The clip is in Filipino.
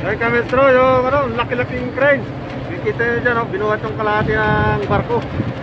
Ay kamestro, yung laki-laking crane. Kikita nyo dyan, binuhat yung kalahati ng barko.